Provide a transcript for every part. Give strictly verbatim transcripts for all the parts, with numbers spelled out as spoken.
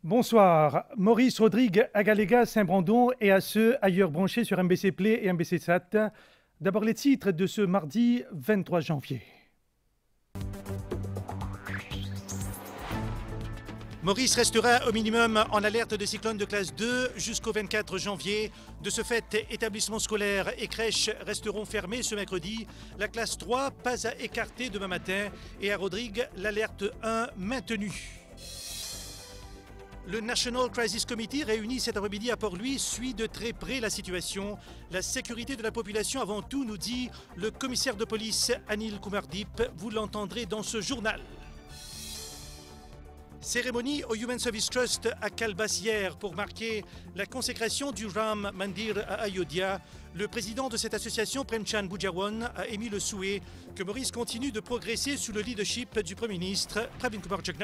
Bonsoir. Maurice Rodrigue, Agalega, Saint-Brandon et à ceux ailleurs branchés sur M B C Play et M B C Sat. D'abord les titres de ce mardi vingt-trois janvier. Maurice restera au minimum en alerte de cyclone de classe deux jusqu'au vingt-quatre janvier. De ce fait, établissements scolaires et crèches resteront fermés ce mercredi. La classe trois, pas à écarter demain matin. Et à Rodrigue, l'alerte un maintenue. Le National Crisis Committee, réuni cet après-midi à Port-Louis, suit de très près la situation. La sécurité de la population avant tout, nous dit le commissaire de police Anil Kumardip. Vous l'entendrez dans ce journal. Cérémonie au Human Service Trust à Kalbas hier pour marquer la consécration du Ram Mandir à Ayodhya. Le président de cette association, Premchand Boudjawan, a émis le souhait que Maurice continue de progresser sous le leadership du Premier ministre Pravin Kumar Jagnat.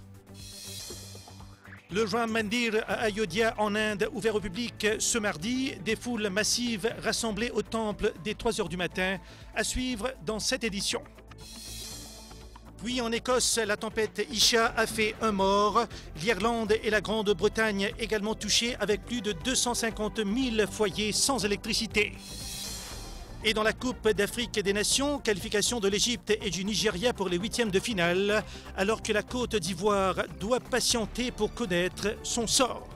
Le Ram Mandir à Ayodhya en Inde, ouvert au public ce mardi. Des foules massives rassemblées au temple dès trois heures du matin. À suivre dans cette édition. Puis en Écosse, la tempête Isha a fait un mort. L'Irlande et la Grande-Bretagne également touchées avec plus de deux cent cinquante mille foyers sans électricité. Et dans la Coupe d'Afrique des Nations, qualification de l'Égypte et du Nigeria pour les huitièmes de finale, alors que la Côte d'Ivoire doit patienter pour connaître son sort.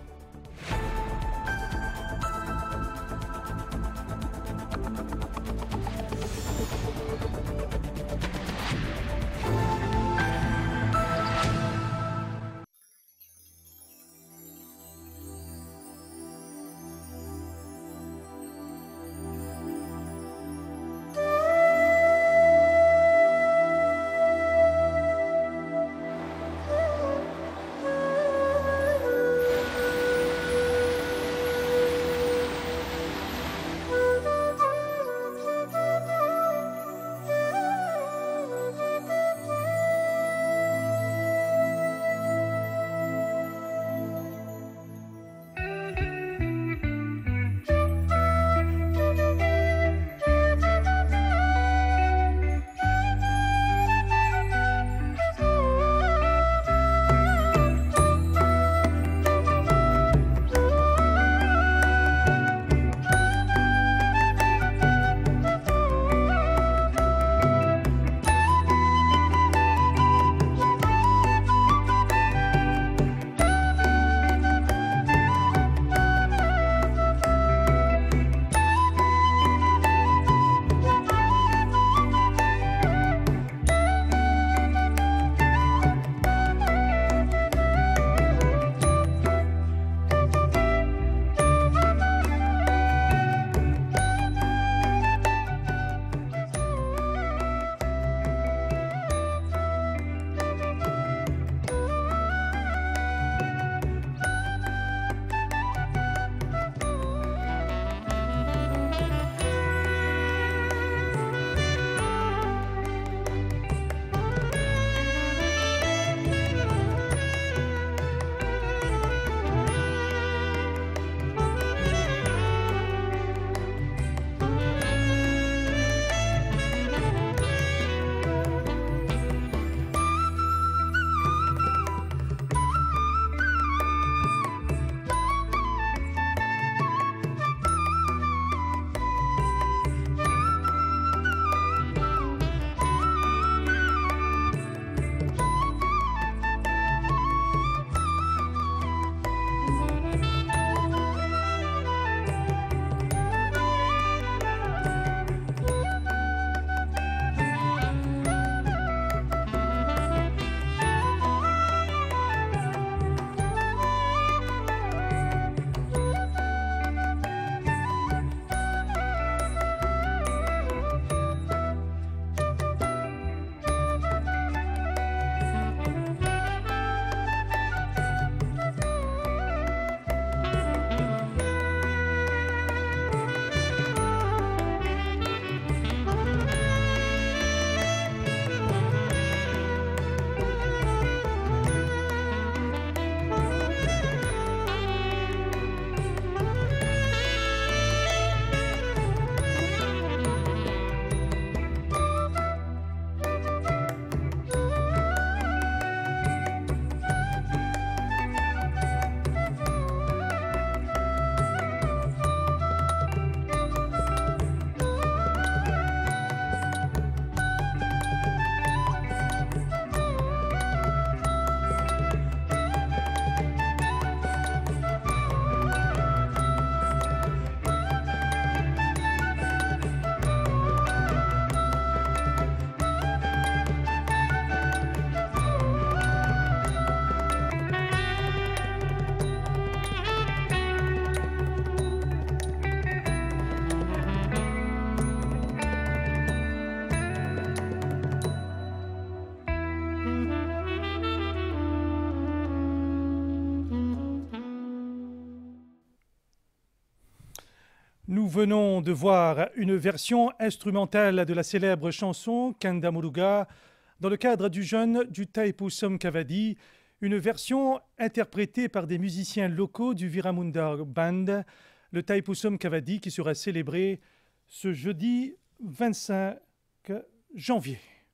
Nous venons de voir une version instrumentale de la célèbre chanson Kanda Muruga dans le cadre du jeûne du Thaipusam Kavadi, une version interprétée par des musiciens locaux du Viramunda Band, le Thaipusam Kavadi qui sera célébré ce jeudi vingt-cinq janvier.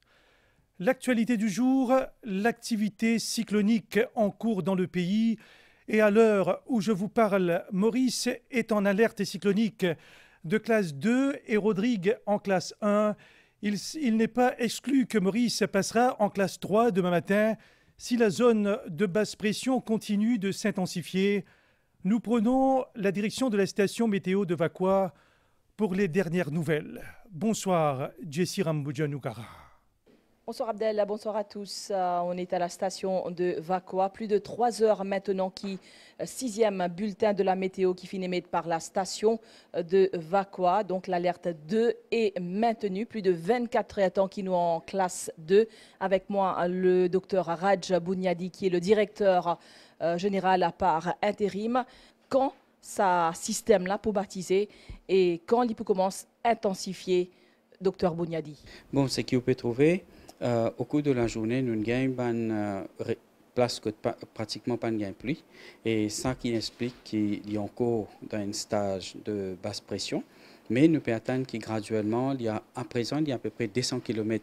L'actualité du jour, l'activité cyclonique en cours dans le pays. Et à l'heure où je vous parle, Maurice est en alerte cyclonique de classe deux et Rodrigue en classe un. Il, il n'est pas exclu que Maurice passera en classe trois demain matin si la zone de basse pression continue de s'intensifier. Nous prenons la direction de la station météo de Vakwa pour les dernières nouvelles. Bonsoir, Jessie Ramboudjanugara. Bonsoir Abdel, bonsoir à tous. Euh, on est à la station de Vakwa. Plus de trois heures maintenant qui euh, sixième bulletin de la météo qui finit émettre par la station de Vakwa. Donc l'alerte deux est maintenue. Plus de vingt-quatre heures qui nous en classe deux. Avec moi le docteur Raj Bounyadi qui est le directeur euh, général à part intérim. Quand ça système-là pour baptiser et quand il peut commencer à intensifier, docteur Bounyadi? Bon, ce qu'on peut trouver Euh, au cours de la journée, nous gagnons une euh, place que pa pratiquement pas de pluie. Et ça qui explique qu'il y a encore dans un stage de basse pression. Mais nous pouvons attendre que graduellement, il y a, à présent, il y a à peu près deux cents kilomètres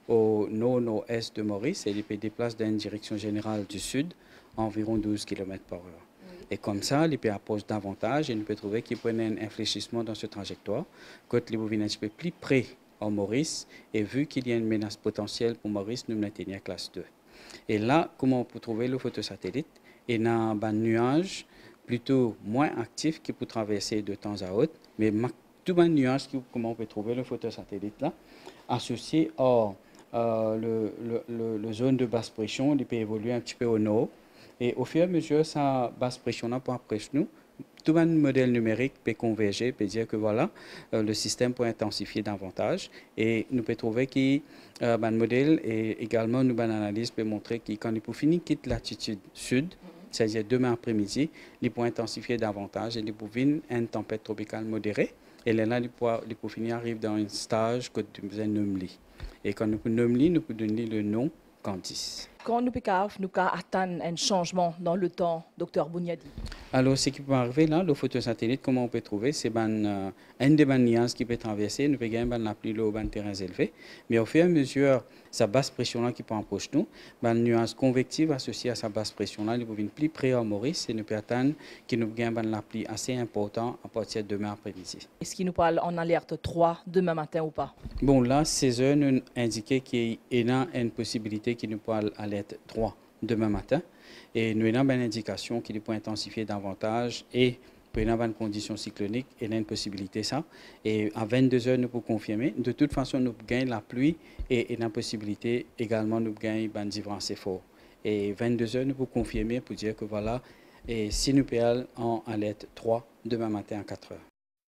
au nord-nord-est de Maurice et il peut déplacer dans une direction générale du sud, environ douze kilomètres par heure. Oui. Et comme ça, il peut approcher davantage et nous pouvons trouver qu'il peut y avoir un infléchissement dans cette trajectoire. Quand les bovines un peu plus près en Maurice, et vu qu'il y a une menace potentielle pour Maurice, nous maintenons à classe deux. Et là, comment on peut trouver le photosatellite? Il y a un nuage plutôt moins actif qui peut traverser de temps à autre, mais tout un nuage, comment on peut trouver le photosatellite là, associé à euh, le, le, le, le zone de basse pression, il peut évoluer un petit peu au nord, et au fur et à mesure, sa basse pression là pour approcher nous, tout un modèle numérique peut converger, peut dire que voilà, euh, le système peut intensifier davantage et nous pouvons trouver que euh, ben, le modèle et également nous ben, analyse peut montrer que quand il peut finir quitte latitude sud, c'est-à-dire demain après-midi, il peut intensifier davantage et il peut venir une tempête tropicale modérée et là, il peut, il peut finir arrive dans un stage que nous faisons nommer. Et quand nous pouvons nommer, nous pouvons donner le nom Candice. Quand nous pouvons nous attendre un changement dans le temps, docteur Bounyadi? Alors, ce qui peut arriver là, le photosatellite, comment on peut trouver, c'est ben, euh, un des nuages qui peut traverser, nous pouvons gagner ben, la pluie dans ben, terrains élevés, mais au fur et à mesure, sa basse pression là qui peut approcher nous, ben, le nuage convectif associé à sa basse pression là, il peut venir plus près à Maurice et nous pouvons attendre qu'il nous gagne ben, la pluie assez importante à partir de demain après-midi. Est-ce qu'il nous parle en alerte trois demain matin ou pas? Bon, là, ces heures nous indiquent qu'il y a une possibilité qu'il nous parle alerte trois demain matin. Et nous avons une indication qu'il peut intensifier davantage et pour une bonne condition cyclonique, il y a une possibilité ça. Et à vingt-deux heures, nous pouvons confirmer. De toute façon, nous gagnons la pluie et il y a une possibilité également nous gagnons une différence fort. Et vingt-deux heures, nous pouvons confirmer pour dire que voilà, et si nous payons en alerte trois demain matin à quatre heures.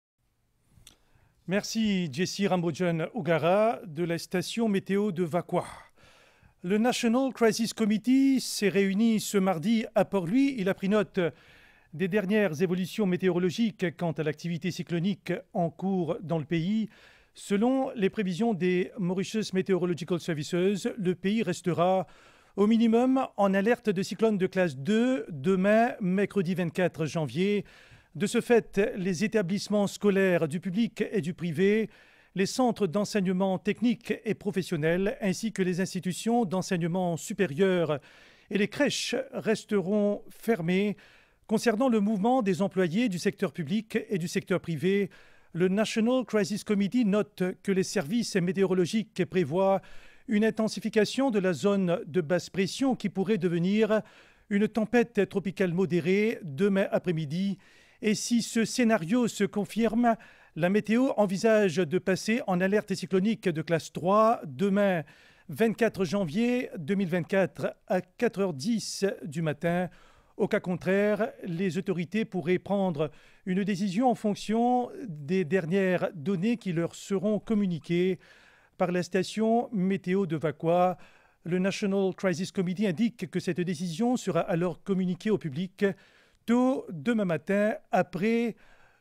Merci Jessie Rambojan Ugara de la station météo de Vakwa. Le National Crisis Committee s'est réuni ce mardi à Port-Louis. Il a pris note des dernières évolutions météorologiques quant à l'activité cyclonique en cours dans le pays. Selon les prévisions des Mauritius Meteorological Services, le pays restera au minimum en alerte de cyclone de classe deux demain, mercredi vingt-quatre janvier. De ce fait, les établissements scolaires du public et du privé, les centres d'enseignement technique et professionnel, ainsi que les institutions d'enseignement supérieur et les crèches resteront fermées. Concernant le mouvement des employés du secteur public et du secteur privé, le National Crisis Committee note que les services météorologiques prévoient une intensification de la zone de basse pression qui pourrait devenir une tempête tropicale modérée demain après-midi. Et si ce scénario se confirme, la météo envisage de passer en alerte cyclonique de classe trois demain, vingt-quatre janvier deux mille vingt-quatre, à quatre heures dix du matin. Au cas contraire, les autorités pourraient prendre une décision en fonction des dernières données qui leur seront communiquées par la station météo de Vakwa. Le National Crisis Committee indique que cette décision sera alors communiquée au public tôt demain matin après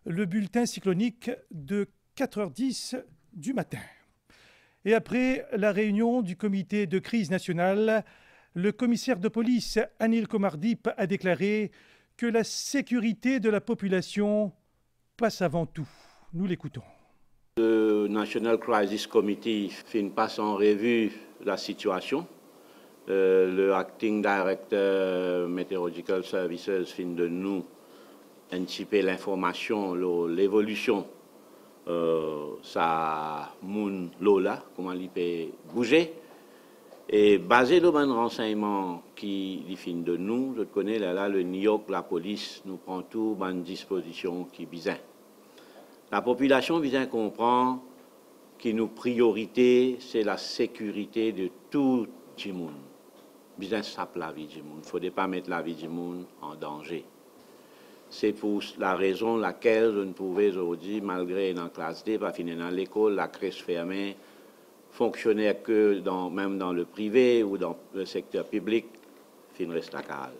le bulletin cyclonique de quatre heures dix du matin. Et après la réunion du comité de crise nationale, le commissaire de police Anil Kumar Deep a déclaré que la sécurité de la population passe avant tout. Nous l'écoutons. Le National Crisis Committee fin passe en revue la situation. Euh, le Acting Director Meteorological Services fin de nous anticiper l'information, l'évolution, euh, ça moun lola, comment il peut bouger. Et basé sur les renseignements qui fin de nous, je connais là, là le New York, la police nous prend tout bonne disposition qui besoin. La population besoin comprend que nos priorités, c'est la sécurité de tout le monde. Besoin sape la vie du monde. Il ne faudrait pas mettre la vie du monde en danger. C'est pour la raison laquelle je ne pouvais aujourd'hui, malgré dans la classe D, pas finir dans l'école, la crèche fermée, fonctionner que dans, même dans le privé ou dans le secteur public, fin reste la case.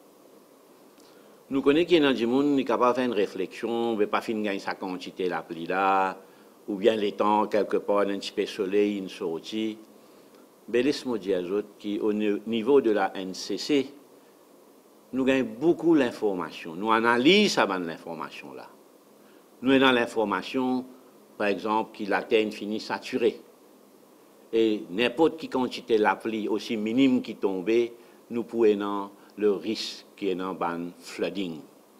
Nous connaissons qu'il y a des gens qui sont capables de faire une réflexion, on ne veut pas finir gagner sa quantité la pluie là, ou bien les temps, quelque part, un petit peu de soleil, une sortie. Mais laisse-moi dire aux autres qu'au niveau de la N C C, nous gagnons beaucoup l'information. Nous analysons l'information là. Nous avons l'information, par exemple, que la terre finit saturée. Et n'importe quelle quantité de la pluie, aussi minime qui tombe, nous pouvons le risque qui est dans le flooding.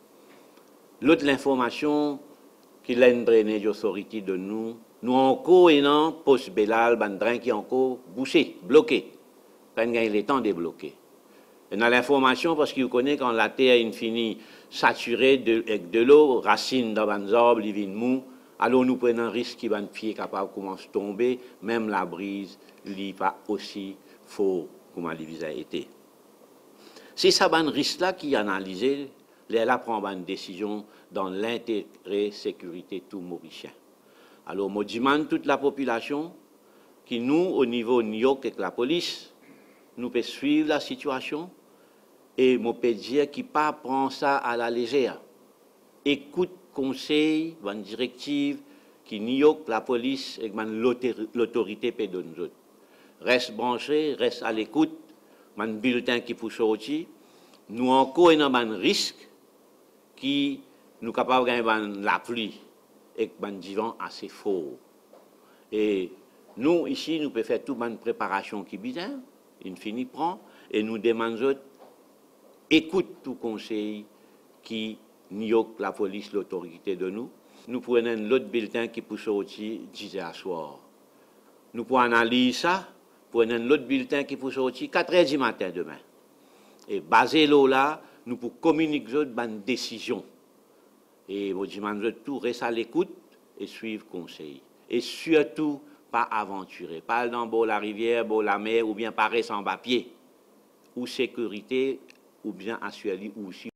L'autre information qui l'a drainé l'autorité de nous, nous encore un post belal ban drain qui est encore bouché, bloqué. Quand il le temps de bloquer. Et dans l'information, parce que vous connaissez quand la terre est finie saturée de, avec de l'eau, racines dans les arbres, les vignes mous, alors nous prenons un risque qui va un pied capable de commencer à tomber, même la brise, n'est pas aussi fort comme elle a été. C'est ça un risque-là qui est analysé, là prend une décision dans l'intérêt sécurité tout mauricien. Alors, je demande toute la population qui nous, au niveau New York avec la police, nous peut suivre la situation et je peux dire qu'il ne pas prendre ça à la légère. Écoute conseil, une directive qui New York, la police et l'autorité peut donner nous autres. Reste branché, reste à l'écoute, un bulletin qui peut sortir. Nous encore un risque qui nous capable de gagner la pluie et un divan assez fort. Et nous, ici, nous pouvons faire toute une préparation qui est bien, une finie prend, et nous demandons, écoute tout conseil qui New York, la police, l'autorité de nous. Nous prenons l'autre bulletin qui peut sortir dix heures à soir. Nous pouvons analyser ça, prenons l'autre bulletin qui peut sortir quatre heures du matin demain. Et basé là, nous pouvons communiquer une décision. Et je demande tout, reste à l'écoute et suivre conseil. Et surtout, pas aventurer. Pas dans la rivière, la mer, ou bien parer sans papier. Ou sécurité, ou bien assurer aussi.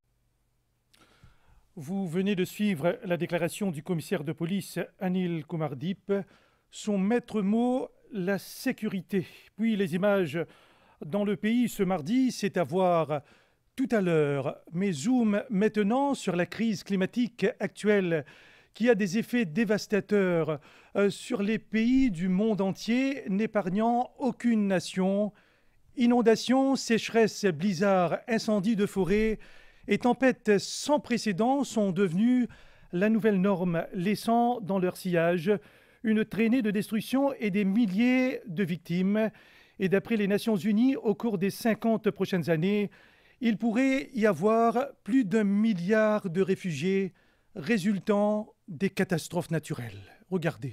Vous venez de suivre la déclaration du commissaire de police Anil Kumar Deep. Son maître mot, la sécurité. Puis les images dans le pays ce mardi, c'est à voir tout à l'heure. Mais zoom maintenant sur la crise climatique actuelle qui a des effets dévastateurs euh, sur les pays du monde entier, n'épargnant aucune nation. Inondations, sécheresses, blizzards, incendies de forêt et tempêtes sans précédent sont devenues la nouvelle norme, laissant dans leur sillage une traînée de destruction et des milliers de victimes. Et d'après les Nations Unies, au cours des cinquante prochaines années, il pourrait y avoir plus d'un milliard de réfugiés résultant des catastrophes naturelles. Regardez.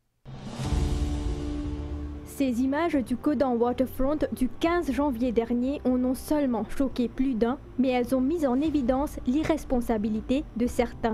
Ces images du Kodan Waterfront du quinze janvier dernier ont non seulement choqué plus d'un, mais elles ont mis en évidence l'irresponsabilité de certains.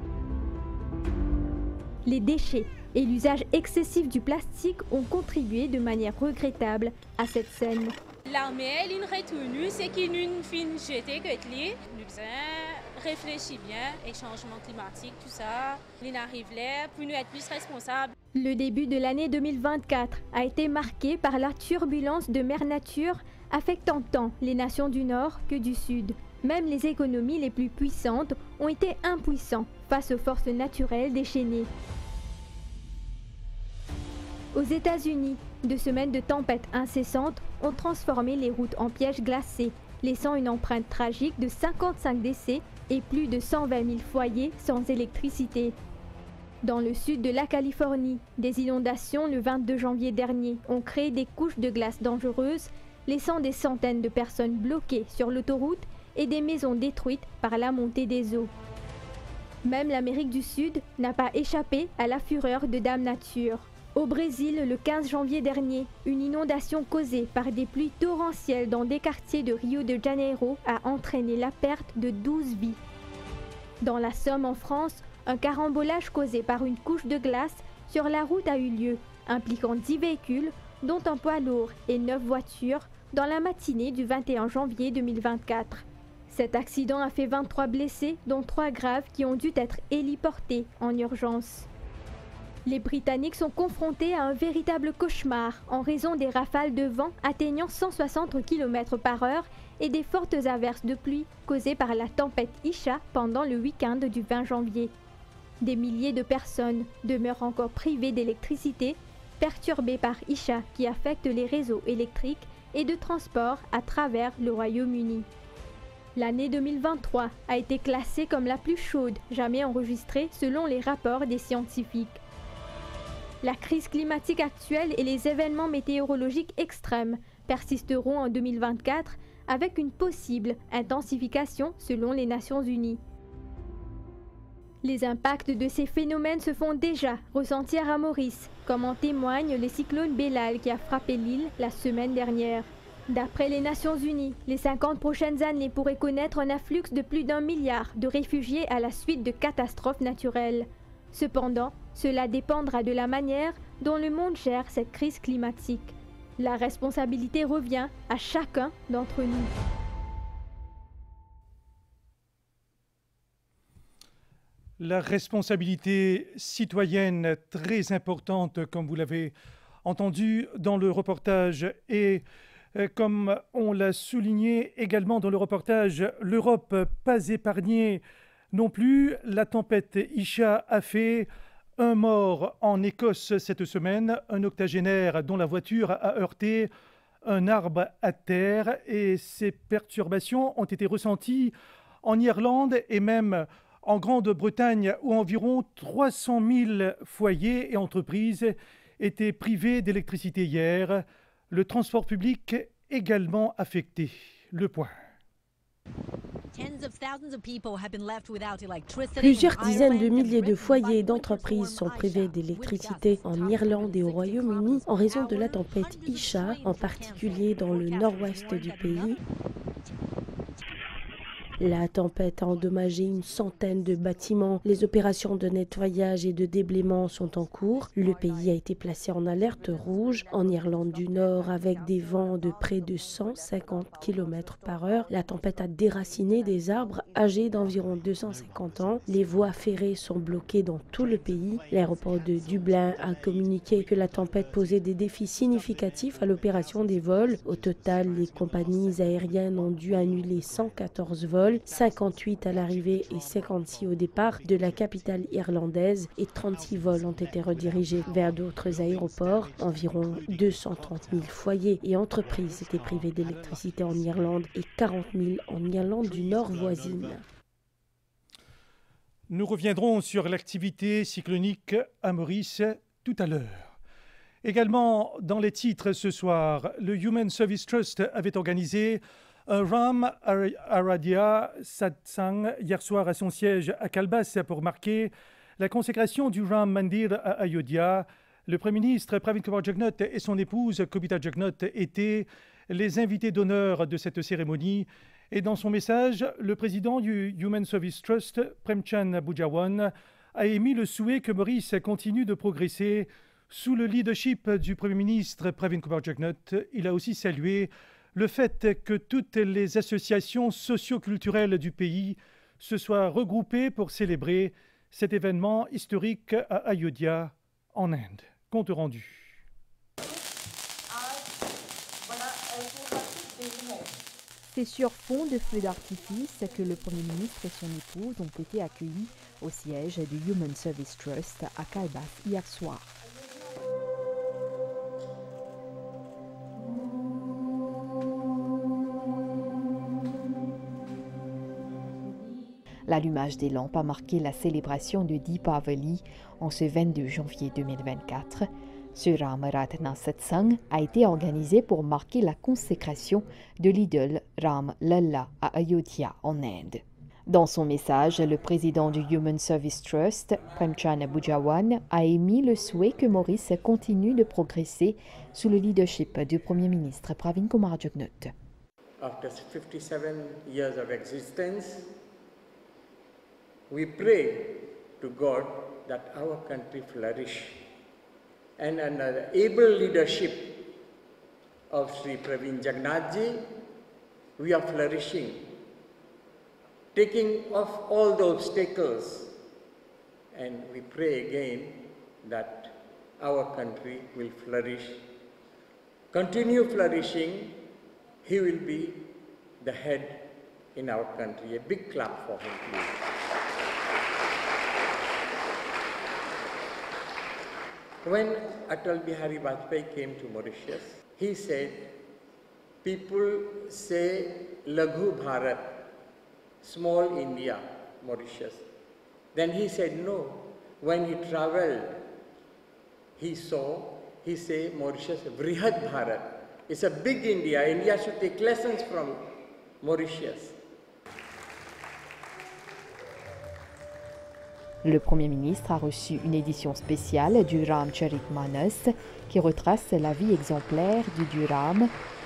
Les déchets et l'usage excessif du plastique ont contribué de manière regrettable à cette scène. L'armée, elle est retenue, c'est qu'il y a une fin jetée que nous devons réfléchir bien au changement climatique, tout ça. Il arrive là pour nous être plus responsables. Le début de l'année deux mille vingt-quatre a été marqué par la turbulence de Mère Nature affectant tant les nations du Nord que du Sud. Même les économies les plus puissantes ont été impuissantes face aux forces naturelles déchaînées. Aux États-Unis, deux semaines de tempêtes incessantes ont transformé les routes en pièges glacés, laissant une empreinte tragique de cinquante-cinq décès et plus de cent vingt mille foyers sans électricité. Dans le sud de la Californie, des inondations le vingt-deux janvier dernier ont créé des couches de glace dangereuses, laissant des centaines de personnes bloquées sur l'autoroute et des maisons détruites par la montée des eaux. Même l'Amérique du Sud n'a pas échappé à la fureur de Dame Nature. Au Brésil, le quinze janvier dernier, une inondation causée par des pluies torrentielles dans des quartiers de Rio de Janeiro a entraîné la perte de douze vies. Dans la Somme, en France, un carambolage causé par une couche de glace sur la route a eu lieu, impliquant dix véhicules, dont un poids lourd et neuf voitures, dans la matinée du vingt et un janvier deux mille vingt-quatre. Cet accident a fait vingt-trois blessés, dont trois graves qui ont dû être héliportés en urgence. Les Britanniques sont confrontés à un véritable cauchemar en raison des rafales de vent atteignant cent soixante kilomètres par heure et des fortes averses de pluie causées par la tempête Isha pendant le week-end du vingt janvier. Des milliers de personnes demeurent encore privées d'électricité, perturbées par Isha qui affecte les réseaux électriques et de transport à travers le Royaume-Uni. L'année deux mille vingt-trois a été classée comme la plus chaude jamais enregistrée selon les rapports des scientifiques. La crise climatique actuelle et les événements météorologiques extrêmes persisteront en deux mille vingt-quatre avec une possible intensification selon les Nations Unies. Les impacts de ces phénomènes se font déjà ressentir à Maurice, comme en témoigne le cyclone Bellal qui a frappé l'île la semaine dernière. D'après les Nations Unies, les cinquante prochaines années pourraient connaître un afflux de plus d'un milliard de réfugiés à la suite de catastrophes naturelles. Cependant, cela dépendra de la manière dont le monde gère cette crise climatique. La responsabilité revient à chacun d'entre nous. La responsabilité citoyenne très importante, comme vous l'avez entendu dans le reportage, et comme on l'a souligné également dans le reportage, l'Europe pas épargnée non plus. La tempête Isha a fait un mort en Écosse cette semaine, un octogénaire dont la voiture a heurté un arbre à terre, et ces perturbations ont été ressenties en Irlande et même en Grande-Bretagne, où environ trois cent mille foyers et entreprises étaient privés d'électricité hier. Le transport public également affecté. Le point. Plusieurs dizaines de milliers de foyers et d'entreprises sont privés d'électricité en Irlande et au Royaume-Uni en raison de la tempête Isha, en particulier dans le nord-ouest du pays. La tempête a endommagé une centaine de bâtiments. Les opérations de nettoyage et de déblaiement sont en cours. Le pays a été placé en alerte rouge en Irlande du Nord avec des vents de près de cent cinquante kilomètres par heure. La tempête a déraciné des arbres âgés d'environ deux cent cinquante ans. Les voies ferrées sont bloquées dans tout le pays. L'aéroport de Dublin a communiqué que la tempête posait des défis significatifs à l'opération des vols. Au total, les compagnies aériennes ont dû annuler cent quatorze vols. cinquante-huit à l'arrivée et cinquante-six au départ de la capitale irlandaise, et trente-six vols ont été redirigés vers d'autres aéroports. Environ deux cent trente mille foyers et entreprises étaient privés d'électricité en Irlande et quarante mille en Irlande du Nord voisine. Nous reviendrons sur l'activité cyclonique à Maurice tout à l'heure. Également dans les titres ce soir, le Human Service Trust avait organisé un Ram Aradhya Satsang hier soir à son siège à Kalbas pour marquer la consécration du Ram Mandir à Ayodhya. Le Premier ministre Pravin Kumar Jagnnath et son épouse Kobita Jagnnath étaient les invités d'honneur de cette cérémonie. Et dans son message, le président du Human Service Trust, Premchand Bhujawan, a émis le souhait que Maurice continue de progresser sous le leadership du Premier ministre Pravin Kumar Jagnnath. Il a aussi salué le fait que toutes les associations socio-culturelles du pays se soient regroupées pour célébrer cet événement historique à Ayodhya, en Inde. Compte rendu. C'est sur fond de feux d'artifice que le Premier ministre et son épouse ont été accueillis au siège du Human Service Trust à Calbas hier soir. L'allumage des lampes a marqué la célébration de Deepavali en ce vingt-deux janvier deux mille vingt-quatre. Ce Ram Ratna Satsang a été organisé pour marquer la consécration de l'idole Ram Lalla à Ayodhya en Inde. Dans son message, le président du Human Service Trust, Premchand Bhujawan, a émis le souhait que Maurice continue de progresser sous le leadership du Premier ministre Pravin Kumar Jugnauth. After fifty-seven years of existence, we pray to God that our country flourish. And under the able leadership of Sri Pravin Jagannath Ji, we are flourishing, taking off all the obstacles, and we pray again that our country will flourish. Continue flourishing, he will be the head in our country. A big clap for him, please. When Atal Bihari Vajpayee came to Mauritius, he said, people say Laghu Bharat, small India, Mauritius. Then he said no. When he traveled, he saw, he said Mauritius, Vrihad Bharat. It's a big India. India should take lessons from Mauritius. Le Premier ministre a reçu une édition spéciale du Ramcharitmanas qui retrace la vie exemplaire du dieu Ram.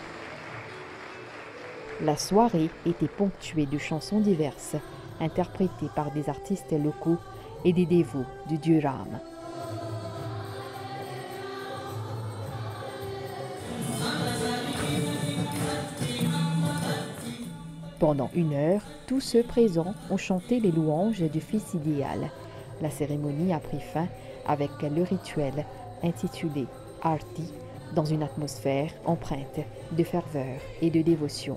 La soirée était ponctuée de chansons diverses, interprétées par des artistes locaux et des dévots du dieu Ram. Pendant une heure, tous ceux présents ont chanté les louanges du Fils idéal. La cérémonie a pris fin avec le rituel intitulé Arti dans une atmosphère empreinte de ferveur et de dévotion.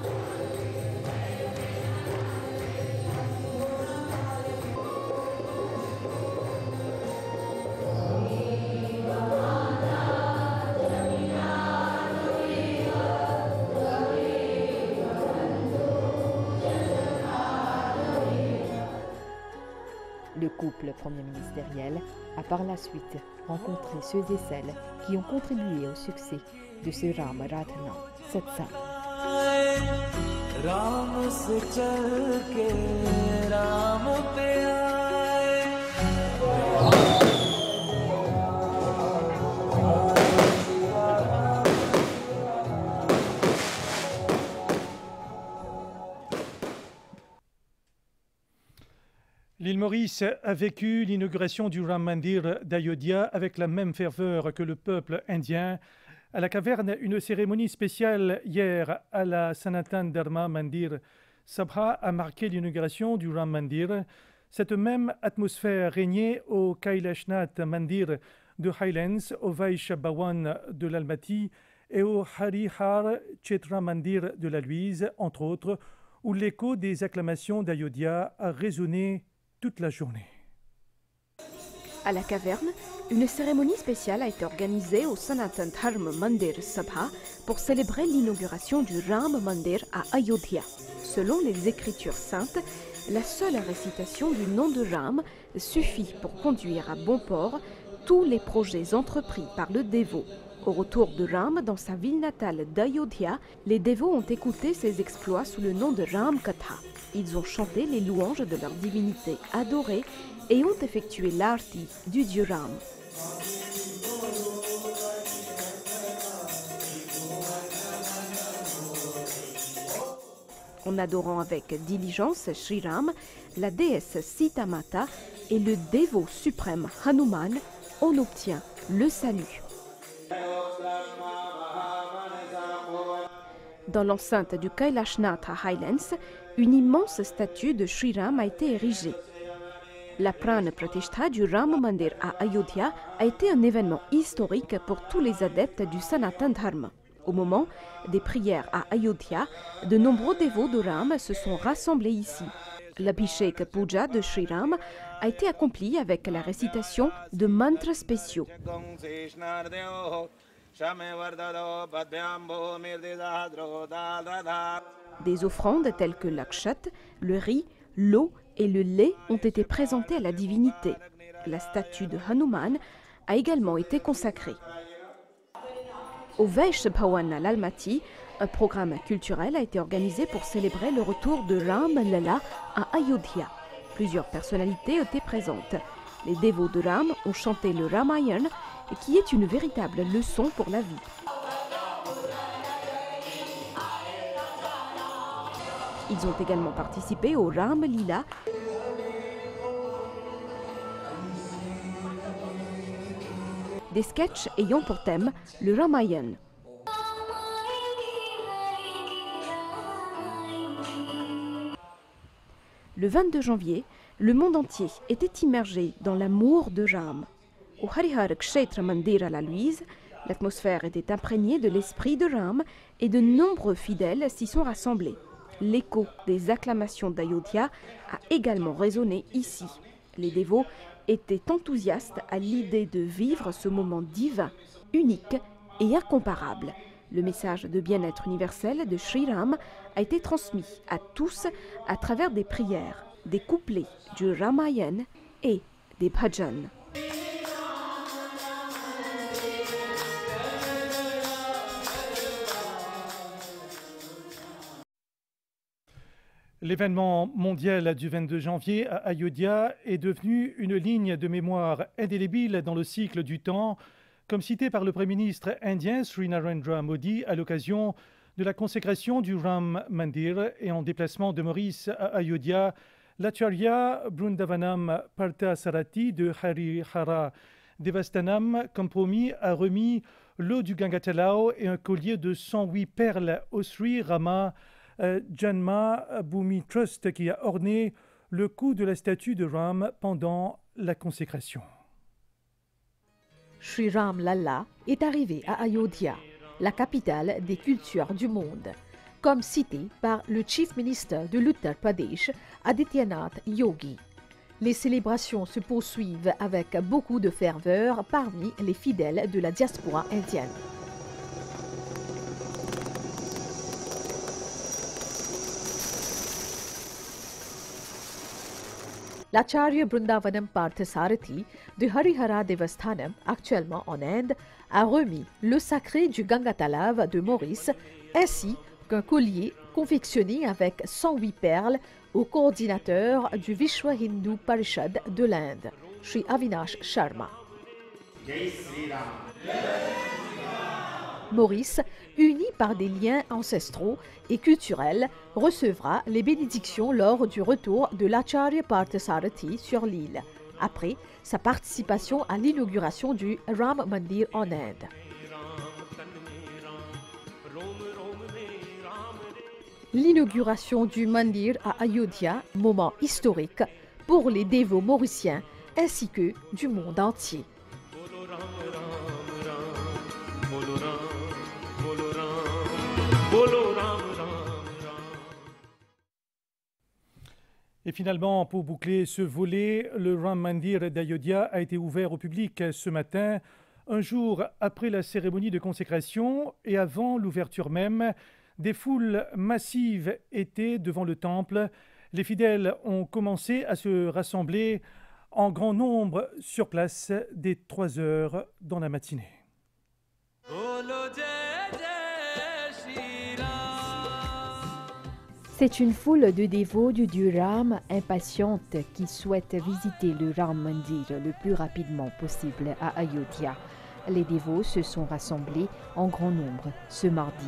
Le couple premier ministériel a par la suite rencontré ceux et celles qui ont contribué au succès de ce Ram Ratna Satsang. L'île Maurice a vécu l'inauguration du Ram Mandir d'Ayodhya avec la même ferveur que le peuple indien. À la caverne, une cérémonie spéciale hier à la Sanatan Dharma Mandir Sabha a marqué l'inauguration du Ram Mandir. Cette même atmosphère régnait au Kailashnath Mandir de Highlands, au Vaishya Bhawan de l'Almaty et au Harihar Chetra Mandir de la Luise, entre autres, où l'écho des acclamations d'Ayodhya a résonné toute la journée. À la caverne, une cérémonie spéciale a été organisée au Sanatan Dharma Mandir Sabha pour célébrer l'inauguration du Ram Mandir à Ayodhya. Selon les Écritures saintes, la seule récitation du nom de Ram suffit pour conduire à bon port tous les projets entrepris par le dévot. Au retour de Ram dans sa ville natale d'Ayodhya, les dévots ont écouté ses exploits sous le nom de Ram Katha. Ils ont chanté les louanges de leur divinité adorée et ont effectué l'arti du dieu Ram. En adorant avec diligence Sri Ram, la déesse Sita Mata et le dévot suprême Hanuman, on obtient le salut. Dans l'enceinte du Kailashnath à Highlands, une immense statue de Sri Ram a été érigée. La Prana Pratishtha du Ram Mandir à Ayodhya a été un événement historique pour tous les adeptes du Sanatan Dharma. Au moment des prières à Ayodhya, de nombreux dévots de Ram se sont rassemblés ici. L'Abhishek Puja de Sri Ram a été accompli avec la récitation de mantras spéciaux. Des offrandes telles que l'akshat, le riz, l'eau et le lait ont été présentées à la divinité. La statue de Hanuman a également été consacrée. Au Vaish Bhawan à l'Almaty, un programme culturel a été organisé pour célébrer le retour de Ram Lala à Ayodhya. Plusieurs personnalités étaient présentes. Les dévots de Ram ont chanté le Ramayana, qui est une véritable leçon pour la vie. Ils ont également participé au Ram Lila, des sketchs ayant pour thème le Ramayana. Le vingt-deux janvier, le monde entier était immergé dans l'amour de Ram. Au Harihar Kshetra Mandir à la Louise, l'atmosphère était imprégnée de l'esprit de Ram et de nombreux fidèles s'y sont rassemblés. L'écho des acclamations d'Ayodhya a également résonné ici. Les dévots étaient enthousiastes à l'idée de vivre ce moment divin, unique et incomparable. Le message de bien-être universel de Sri Ram a été transmis à tous à travers des prières, des couplets du Ramayana et des bhajans. L'événement mondial du vingt-deux janvier à Ayodhya est devenu une ligne de mémoire indélébile dans le cycle du temps, comme cité par le Premier ministre indien Sri Narendra Modi à l'occasion de la consécration du Ram Mandir et en déplacement de Maurice à Ayodhya. L'Acharya Brindavanam Parthasarathi de Harihara Devastanam, comme promis, a remis l'eau du Gangatalao et un collier de cent huit perles au Sri Rama Janma Bhoomi Trust qui a orné le cou de la statue de Ram pendant la consécration. Sri Ram Lalla est arrivé à Ayodhya, la capitale des cultures du monde, comme cité par le Chief Minister de l'Uttar Pradesh, Adityanath Yogi. Les célébrations se poursuivent avec beaucoup de ferveur parmi les fidèles de la diaspora indienne. L'Acharya Brindavanam Parthasarathi de Harihara Devasthanam, actuellement en Inde, a remis le sacré du Gangatalav de Maurice ainsi qu'un collier confectionné avec cent huit perles au coordinateur du Vishwa Hindu Parishad de l'Inde, Sri Avinash Sharma. Maurice, uni par des liens ancestraux et culturels, recevra les bénédictions lors du retour de l'Acharya Parthasarathi sur l'île, après sa participation à l'inauguration du Ram Mandir en Inde. L'inauguration du Mandir à Ayodhya, moment historique pour les dévots mauriciens ainsi que du monde entier. Et finalement, pour boucler ce volet, le Ram Mandir d'Ayodhya a été ouvert au public ce matin, un jour après la cérémonie de consécration et avant l'ouverture même. Des foules massives étaient devant le temple. Les fidèles ont commencé à se rassembler en grand nombre sur place dès trois heures dans la matinée. C'est une foule de dévots du dieu Ram impatiente qui souhaitent visiter le Ram Mandir le plus rapidement possible à Ayodhya. Les dévots se sont rassemblés en grand nombre ce mardi.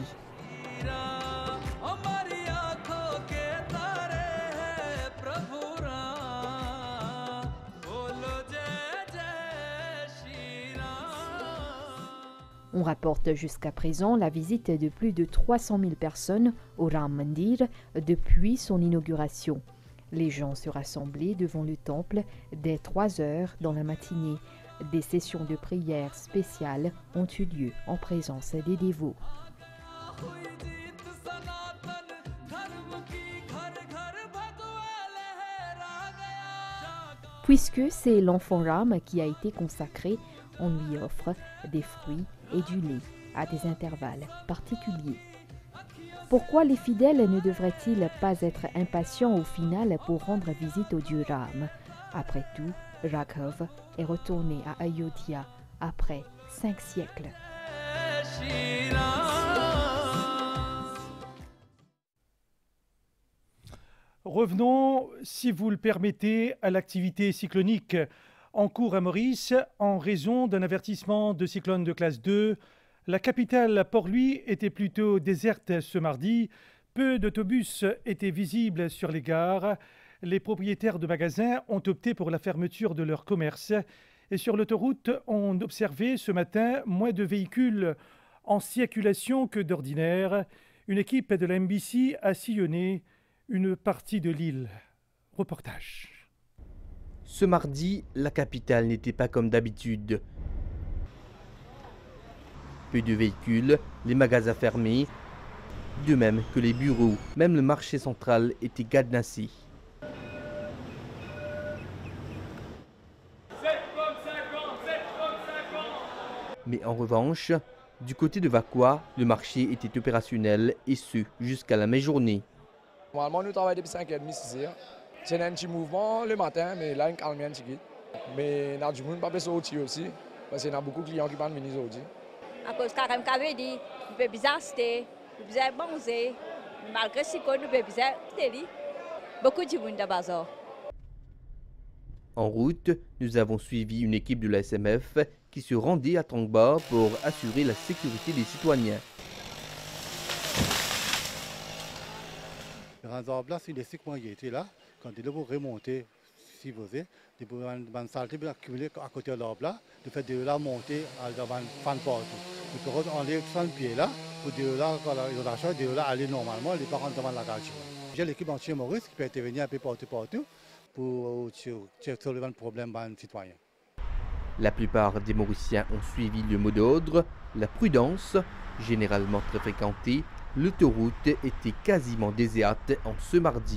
On rapporte jusqu'à présent la visite de plus de trois cent mille personnes au Ram Mandir depuis son inauguration. Les gens se rassemblaient devant le temple dès trois heures dans la matinée. Des sessions de prière spéciales ont eu lieu en présence des dévots. Puisque c'est l'enfant Ram qui a été consacré, on lui offre des fruits et du lait à des intervalles particuliers. Pourquoi les fidèles ne devraient-ils pas être impatients au final pour rendre visite au dieu Ram? Après tout, Raghav est retourné à Ayodhya après cinq siècles. Revenons, si vous le permettez, à l'activité cyclonique en cours à Maurice. En raison d'un avertissement de cyclone de classe deux, la capitale Port-Louis était plutôt déserte ce mardi. Peu d'autobus étaient visibles sur les gares. Les propriétaires de magasins ont opté pour la fermeture de leur commerce. Et sur l'autoroute, on observait ce matin moins de véhicules en circulation que d'ordinaire. Une équipe de la M B C a sillonné une partie de l'île. Reportage. Ce mardi, la capitale n'était pas comme d'habitude. Peu de véhicules, les magasins fermés, de même que les bureaux. Même le marché central était cadenassé. Mais en revanche, du côté de Vakwa, le marché était opérationnel et ce, jusqu'à la mi-journée. Normalement, nous travaillons depuis cinq heures trente ici. C'est un petit mouvement le matin, mais là, il y a un calme un petit peu. Mais il y a du monde qui peut sortir aussi, parce qu'il y a beaucoup de clients qui peuvent venir sortir. À cause de ce que dit, nous pouvons bizarre acheter, nous pouvons manger, malgré ce qu'on nous peut bizarre acheter. Beaucoup de monde dans le bazar. En route, nous avons suivi une équipe de la S M F qui se rendait à Tongba pour assurer la sécurité des citoyens. En place, il est qui était là, quand il est remonté, si vous voulez, des saletés accumulées à côté de l'arbre là, de fait de là monter devant le fan partout. Donc on est sans le pied là, pour de là, quand ils ont la chance, de là aller normalement, les parents devant la cage. J'ai l'équipe entière Maurice qui peut intervenir un peu partout partout pour soulever le problème des citoyens. La plupart des Mauriciens ont suivi le mot d'ordre, la prudence, généralement très fréquentée. L'autoroute était quasiment déserte en ce mardi.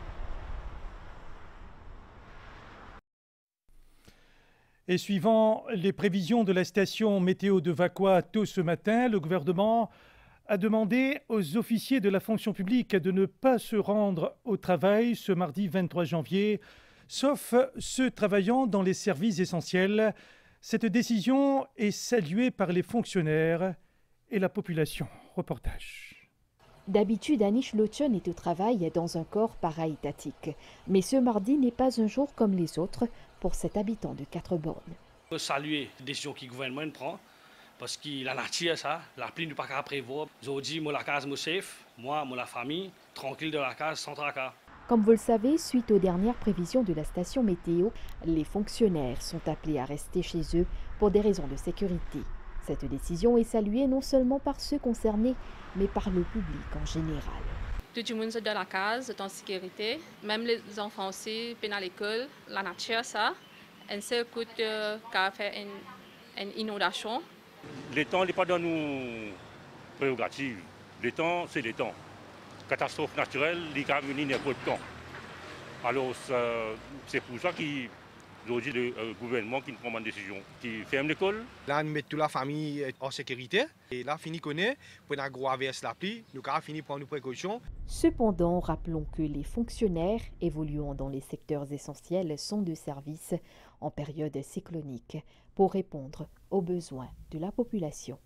Et suivant les prévisions de la station météo de Vakwa tôt ce matin, le gouvernement a demandé aux officiers de la fonction publique de ne pas se rendre au travail ce mardi vingt-trois janvier, sauf ceux travaillant dans les services essentiels. Cette décision est saluée par les fonctionnaires et la population. Reportage. D'habitude, Anish Lochon est au travail dans un corps para-étatique. Mais ce mardi n'est pas un jour comme les autres pour cet habitant de Quatre-Bornes. Je veux saluer la décision que le gouvernement prend parce que la nature, ça, la pluie n'est pas qu'à prévoir. Je dis, moi, la case, moi, safe, moi, moi, la famille, tranquille de la case, sans tracas. Comme vous le savez, suite aux dernières prévisions de la station météo, les fonctionnaires sont appelés à rester chez eux pour des raisons de sécurité. Cette décision est saluée non seulement par ceux concernés, mais par le public en général. Tout le monde est dans la case, est en sécurité. Même les enfants aussi, puis à l'école, la nature, ça. Un seul coup de qu'à faire une, une inondation. Le temps n'est pas dans nos prérogatives. Le temps, c'est le temps. Catastrophe naturelle, les cas venir n'importe quand. Alors, c'est pour ça qu'il aujourd'hui le euh, gouvernement qui prend une décision, qui ferme l'école. Là, nous mettons toute la famille en sécurité. Et là, fini connaît, pour la gros averse la pluie, nous avons fini prendre nos précautions. Cependant, rappelons que les fonctionnaires évoluant dans les secteurs essentiels sont de service en période cyclonique pour répondre aux besoins de la population.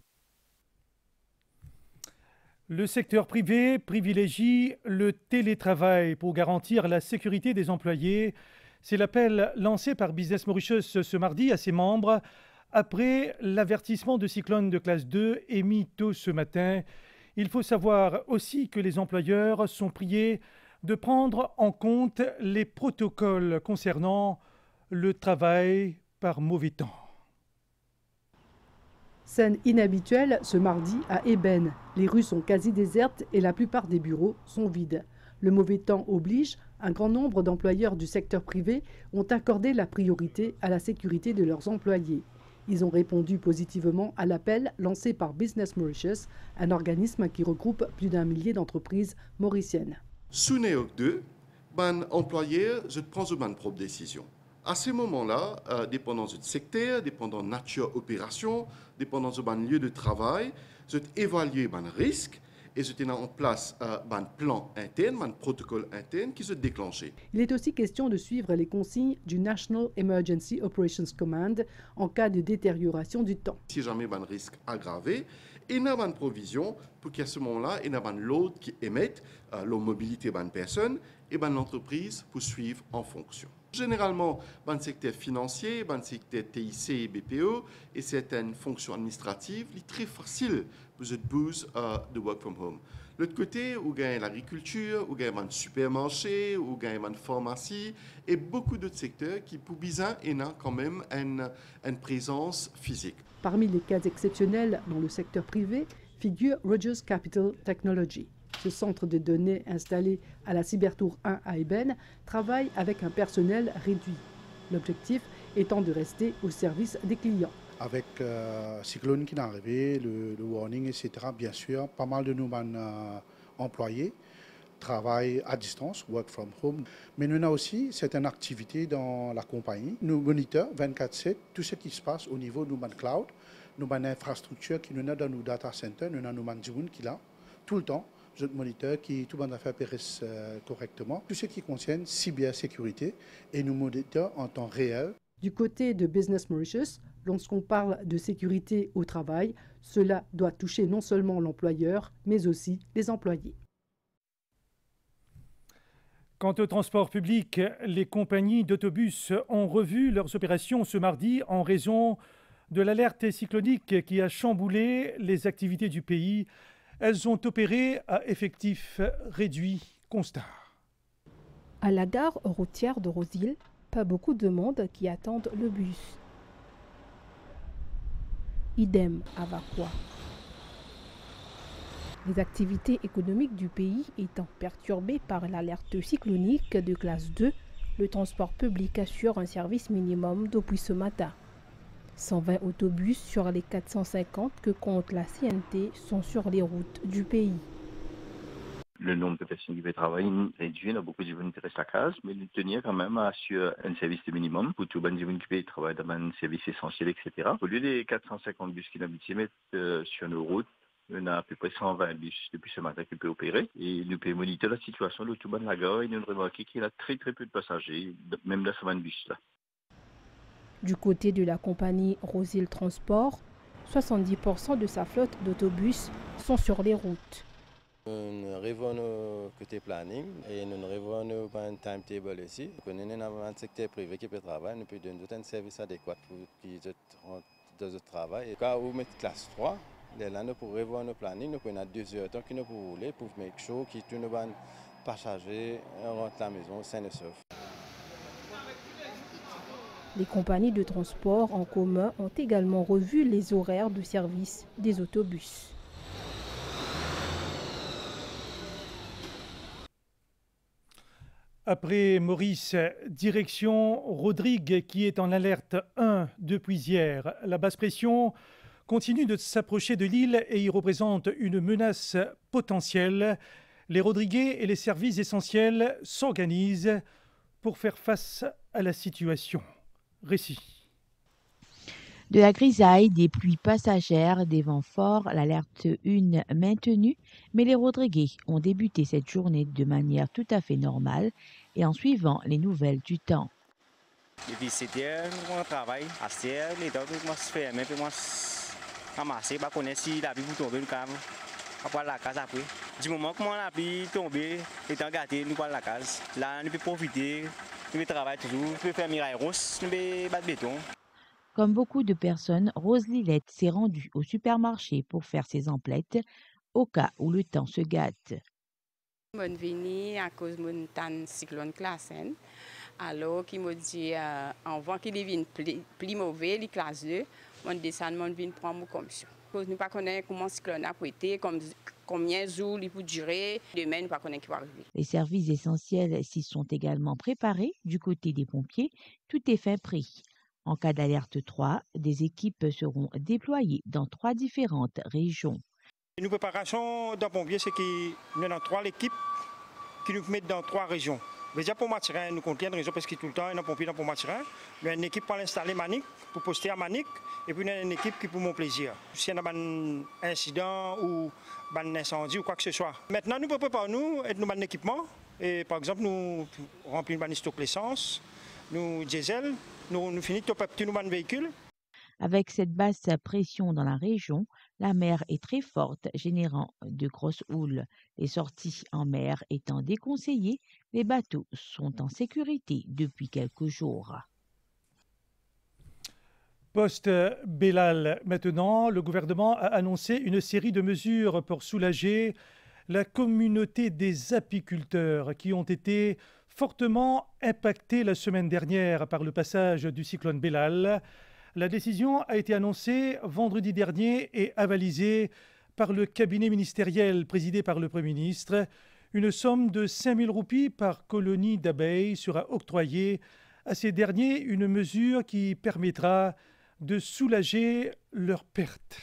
Le secteur privé privilégie le télétravail pour garantir la sécurité des employés. C'est l'appel lancé par Business Mauritius ce mardi à ses membres après l'avertissement de cyclone de classe deux émis tôt ce matin. Il faut savoir aussi que les employeurs sont priés de prendre en compte les protocoles concernant le travail par mauvais temps. Scène inhabituelle ce mardi à Ébène. Les rues sont quasi désertes et la plupart des bureaux sont vides. Le mauvais temps oblige, un grand nombre d'employeurs du secteur privé ont accordé la priorité à la sécurité de leurs employés. Ils ont répondu positivement à l'appel lancé par Business Mauritius, un organisme qui regroupe plus d'un millier d'entreprises mauriciennes. Sous Néo deux, ben employeur, je prends une propre décision. À ce moment-là, euh, dépendant du secteur, dépendant de la nature opération, dépendant du lieu de travail, je évalue le risque et je mets en place un euh, plan interne, un protocole interne qui se déclenche. Il est aussi question de suivre les consignes du National Emergency Operations Command en cas de détérioration du temps. Si jamais il y a un risque aggravé, il y a une provision pour qu'à ce moment-là, il y a un load qui émette euh, la mobilité de la personne et l'entreprise pour suivre en fonction. Généralement, dans le secteur financier, dans le secteur T I C et B P O, et certaines fonctions administratives, il est très facile pour vous boost uh, de work from home. L'autre côté, vous gagnez l'agriculture, vous gagnez un supermarché, vous gagnez une pharmacie, et beaucoup d'autres secteurs qui, pour bizarre, ont quand même une, une présence physique. Parmi les cas exceptionnels dans le secteur privé figure Rogers Capital Technology. Ce centre de données installé à la Cybertour un à Eben travaille avec un personnel réduit. L'objectif étant de rester au service des clients. Avec le euh, cyclone qui est arrivé, le, le warning, et cetera, bien sûr, pas mal de nos euh, employés travaillent à distance, work from home. Mais nous avons aussi certaines activités dans la compagnie. Nous monitorons vingt-quatre sept tout ce qui se passe au niveau de nos cloud, nos infrastructures qui nous avons dans nos data centers, nous avons nos gens qui là, tout le temps. Je moniteur qui tout le monde a fait euh, correctement. Tout ce qui concerne cybersécurité et nous monitorons en temps réel. Du côté de Business Mauritius, lorsqu'on parle de sécurité au travail, cela doit toucher non seulement l'employeur, mais aussi les employés. Quant au transport public, les compagnies d'autobus ont revu leurs opérations ce mardi en raison de l'alerte cyclonique qui a chamboulé les activités du pays. Elles ont opéré à effectif réduit. Constat. À la gare routière de Rosil, pas beaucoup de monde qui attendent le bus. Idem à Vakwa. Les activités économiques du pays étant perturbées par l'alerte cyclonique de classe deux, le transport public assure un service minimum depuis ce matin. cent vingt autobus sur les quatre cent cinquante que compte la C N T sont sur les routes du pays. Le nombre de personnes qui veulent travailler est réduit, il y a beaucoup de gens qui restent à casa, mais nous tenons quand même à assurer un service de minimum pour tous les gens qui veulent travailler dans un service essentiel, et cetera. Au lieu des quatre cent cinquante bus qui sont habitués à mettre euh, sur nos routes, on a à peu près cent vingt bus depuis ce matin qui peuvent opérer. Et nous pouvons monitorer la situation de tout le monde la gare et nous remarquons qu'il y a très très peu de passagers, même dans ce vingt bus là. Du côté de la compagnie Rosil Transport, soixante-dix pour cent de sa flotte d'autobus sont sur les routes. Nous revoyons nos côté planning et nous revoyons nos timetable ici. Nous avons un secteur privé qui peut travailler, nous pouvons donner un service adéquat pour qui de travail. Et quand vous mettez classe trois, là nous pouvons revoir nos plannings, nous pouvons deux heures de temps qui nous pouvons rouler pour make sure que tous nos passagers rentrent à la maison sains et saufs. Les compagnies de transport en commun ont également revu les horaires de service des autobus. Après Maurice, direction Rodrigue qui est en alerte un depuis hier. La basse pression continue de s'approcher de l'île et y représente une menace potentielle. Les Rodriguais et les services essentiels s'organisent pour faire face à la situation. Récit. De la grisaille, des pluies passagères, des vents forts, l'alerte un maintenue, mais les Rodriguais ont débuté cette journée de manière tout à fait normale et en suivant les nouvelles du temps. Les visiteurs, on travaille assez, les gens vont se fermer, puis vont ramasser, pas connaître si la pluie tombe, nous allons après la case après. Du moment que la pluie tombe, étant gâté, nous allons la case. Là, nous pouvons profiter, nous pouvons travailler toujours, nous pouvons faire miraille rose, nous pouvons battre béton. Comme beaucoup de personnes, Rose Lilette s'est rendue au supermarché pour faire ses emplettes au cas où le temps se gâte. Je suis venue à cause de mon cyclone classe un. Alors, qui m'a dit, euh, avant qu'il devienne plus, plus mauvais, les classe deux, je descends, je viens prendre mon commission. Nous ne connaissons pas comment le cyclone a été, combien de jours il peut durer, demain, nous ne connaissons pas qui va arriver. Les services essentiels s'y sont également préparés du côté des pompiers. Tout est fin prêt. En cas d'alerte trois, des équipes seront déployées dans trois différentes régions. Nos préparations dans pompiers, c'est qu'il y a trois équipes qui nous mettent dans trois régions. Déjà pour Mathurin, nous comptons une région parce que tout le temps, il y a un pompier dans Mathurin. Il y a une équipe pour l'installer Manic, pour poster à Manic, et puis il y a une équipe qui pour mon plaisir. S'il y a un incident ou un incendie ou quoi que ce soit. Maintenant, nous préparons nous et nous avons un équipement. Et par exemple, nous remplissons une stock l'essence, nous diesel, nous, nous finissons top up tous nos véhicules. Avec cette basse pression dans la région, la mer est très forte, générant de grosses houles. Les sorties en mer étant déconseillées, les bateaux sont en sécurité depuis quelques jours. Post-Belal maintenant, le gouvernement a annoncé une série de mesures pour soulager la communauté des apiculteurs qui ont été fortement impactés la semaine dernière par le passage du cyclone Belal. La décision a été annoncée vendredi dernier et avalisée par le cabinet ministériel présidé par le Premier ministre. Une somme de cinq mille roupies par colonie d'abeilles sera octroyée à ces derniers, une mesure qui permettra de soulager leurs pertes.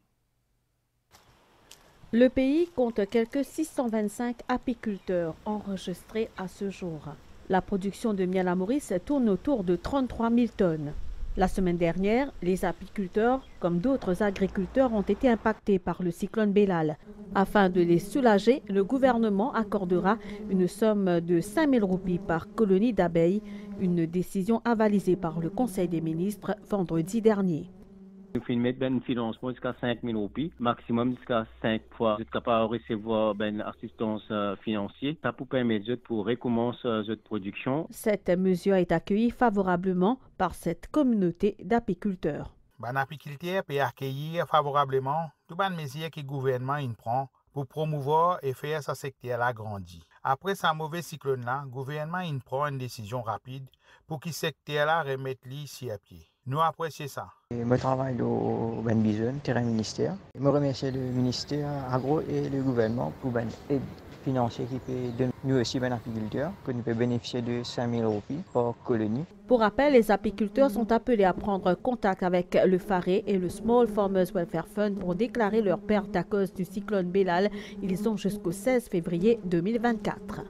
Le pays compte quelques six cent vingt-cinq apiculteurs enregistrés à ce jour. La production de miel à Maurice tourne autour de trente-trois mille tonnes. La semaine dernière, les apiculteurs, comme d'autres agriculteurs, ont été impactés par le cyclone Belal. Afin de les soulager, le gouvernement accordera une somme de cinq mille roupies par colonie d'abeilles, une décision avalisée par le Conseil des ministres vendredi dernier. Nous pouvons mettre un financement jusqu'à cinq mille roupies, maximum jusqu'à cinq fois. Vous êtes capable de recevoir une assistance financière. Ça peut permettre de recommencer cette production. Cette mesure est accueillie favorablement par cette communauté d'apiculteurs. Les apiculteurs peuvent accueillir favorablement toutes les mesures que le gouvernement prend pour promouvoir et faire ce secteur grandir. Après ce mauvais cyclone-là, le gouvernement prend une décision rapide pour que ce secteur remette sur pied. Nous apprécions ça. Je travaille au Ben Bison, terrain ministère. Je remercie le ministère agro et le gouvernement pour l'aide financière qui peut donner nous aussi les apiculteurs, que nous pouvons bénéficier de cinq mille roupies par colonie. Pour rappel, les apiculteurs sont appelés à prendre contact avec le F A R E et le Small Farmers Welfare Fund pour déclarer leur perte à cause du cyclone Belal. Ils ont jusqu'au seize février deux mille vingt-quatre.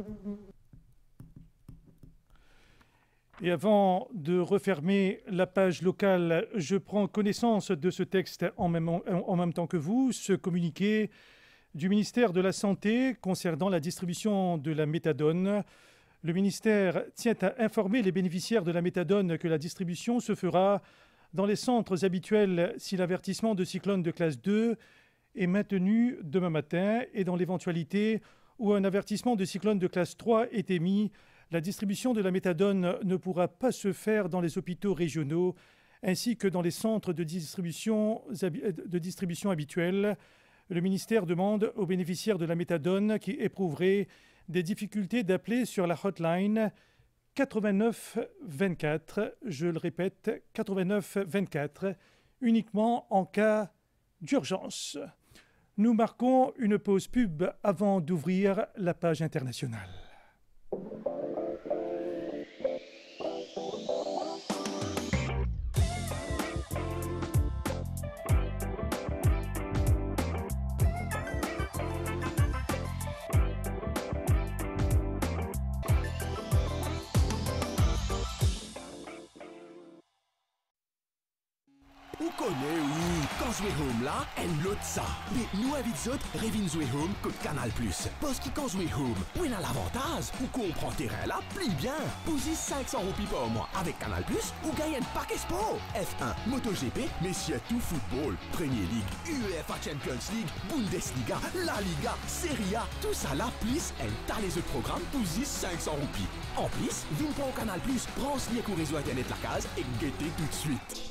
Et avant de refermer la page locale, je prends connaissance de ce texte en même, en même temps que vous, ce communiqué du ministère de la Santé concernant la distribution de la méthadone. Le ministère tient à informer les bénéficiaires de la méthadone que la distribution se fera dans les centres habituels si l'avertissement de cyclone de classe deux est maintenu demain matin et dans l'éventualité où un avertissement de cyclone de classe trois est émis. La distribution de la méthadone ne pourra pas se faire dans les hôpitaux régionaux ainsi que dans les centres de distribution, de distribution habituels. Le ministère demande aux bénéficiaires de la méthadone qui éprouveraient des difficultés d'appeler sur la hotline quatre-vingt-neuf vingt-quatre, je le répète, quatre-vingt-neuf vingt-quatre, uniquement en cas d'urgence. Nous marquons une pause pub avant d'ouvrir la page internationale. Ou connaît ou quand jouer home là, and l'autre ça. Mais nous invitons autres, Revin jouer home contre Canal Plus. Parce que quand jouer home, où il a l'avantage, ou qu'on prend terrain là, plie bien. Posez cinq cents roupies par mois avec Canal Plus, ou gagne un paquet sport. F un, MotoGP, messieurs tout football, Premier League, UEFA Champions League, Bundesliga, La Liga, Serie A, tout ça là, plus, elle t'a les autres programmes, posez cinq cents roupies. En plus, vous prend Canal Plus, branche-les au réseau internet la case et guettez tout de suite.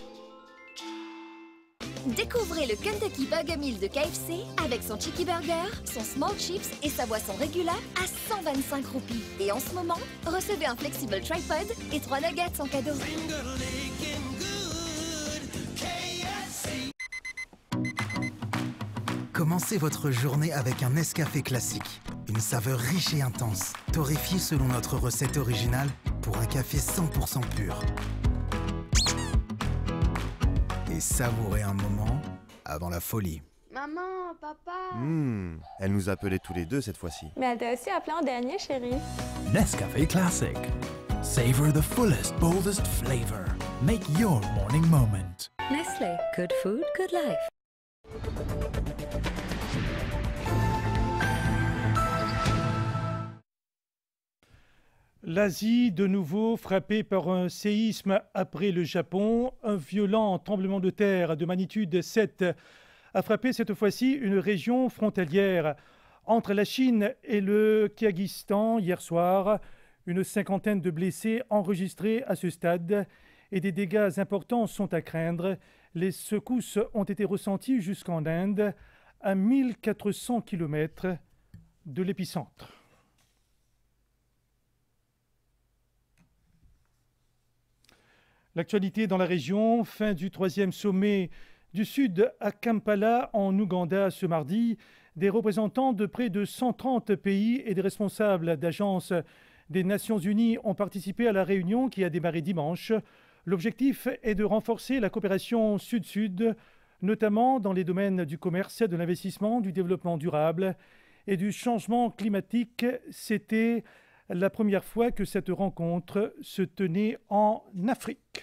Découvrez le Kentucky Burger Meal de K F C avec son Cheeky Burger, son Small Chips et sa boisson régulière à cent vingt-cinq roupies. Et en ce moment, recevez un Flexible Tripod et trois nuggets en cadeau. Commencez votre journée avec un Nescafé classique. Une saveur riche et intense, torréfiée selon notre recette originale pour un café cent pour cent pur. et savourer un moment avant la folie. Maman, papa. Mmh, elle nous appelait tous les deux cette fois-ci. Mais elle t'a aussi appelé en dernier, chérie. Nescafé Classic. Savor the fullest, boldest flavor. Make your morning moment. Nestlé, good food, good life. L'Asie, de nouveau frappée par un séisme après le Japon. Un violent tremblement de terre de magnitude sept a frappé cette fois-ci une région frontalière entre la Chine et le Kyrgyzstan hier soir. Une cinquantaine de blessés enregistrés à ce stade et des dégâts importants sont à craindre. Les secousses ont été ressenties jusqu'en Inde, à mille quatre cents kilomètres de l'épicentre. L'actualité dans la région, fin du troisième sommet du Sud à Kampala, en Ouganda, ce mardi. Des représentants de près de cent trente pays et des responsables d'agences des Nations Unies ont participé à la réunion qui a démarré dimanche. L'objectif est de renforcer la coopération Sud-Sud, notamment dans les domaines du commerce, de l'investissement, du développement durable et du changement climatique. C'était la première fois que cette rencontre se tenait en Afrique.